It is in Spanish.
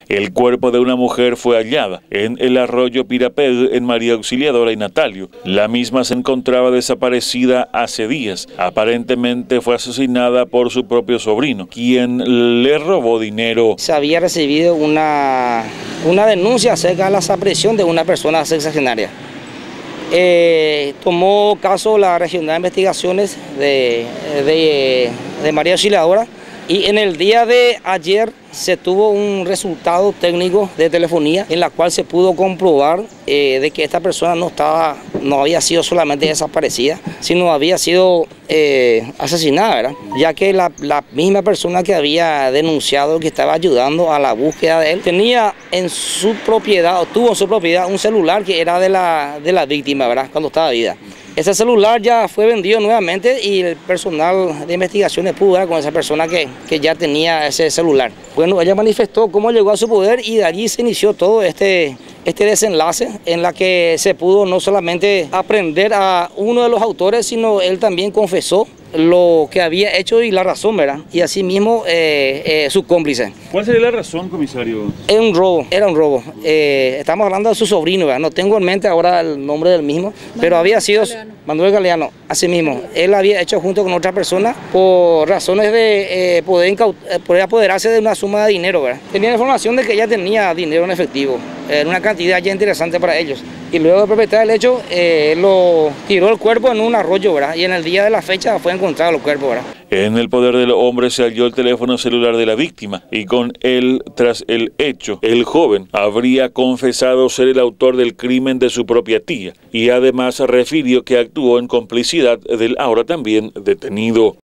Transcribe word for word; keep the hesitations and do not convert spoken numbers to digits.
El cuerpo de una mujer fue hallada en el arroyo Piraped en María Auxiliadora y Natalio. La misma se encontraba desaparecida hace días. Aparentemente fue asesinada por su propio sobrino, quien le robó dinero. Se había recibido una, una denuncia acerca de la desaparición de una persona sexagenaria. Eh, tomó caso la Regional de Investigaciones de, de, de María Auxiliadora y en el día de ayer se tuvo un resultado técnico de telefonía en la cual se pudo comprobar eh, de que esta persona no estaba, no había sido solamente desaparecida, sino había sido eh, asesinada, ¿verdad? Ya que la, la misma persona que había denunciado que estaba ayudando a la búsqueda de él tenía en su propiedad, o tuvo en su propiedad un celular que era de la, de la víctima, ¿verdad? Cuando estaba vida. Ese celular ya fue vendido nuevamente y el personal de investigaciones pudo dar con esa persona que, que ya tenía ese celular. Bueno, ella manifestó cómo llegó a su poder y de allí se inició todo este, este desenlace en la que se pudo no solamente aprender a uno de los autores, sino él también confesó lo que había hecho y la razón, ¿verdad? Y asimismo eh, eh, su cómplice. ¿Cuál sería la razón, comisario? Era un robo, era un robo. Eh, estamos hablando de su sobrino, ¿verdad? No tengo en mente ahora el nombre del mismo, Manuel pero había sido Galeano. Manuel Galeano, asimismo. Él había hecho junto con otra persona por razones de eh, poder, poder apoderarse de una suma de dinero, ¿verdad? Tenía información de que ella tenía dinero en efectivo, en una cantidad ya interesante para ellos. Y luego de perpetrar el hecho, eh, lo tiró el cuerpo en un arroyo, ¿verdad? Y en el día de la fecha fue encontrado el cuerpo, ¿verdad? En el poder del hombre se halló el teléfono celular de la víctima y con él, tras el hecho, el joven habría confesado ser el autor del crimen de su propia tía y además refirió que actuó en complicidad del ahora también detenido.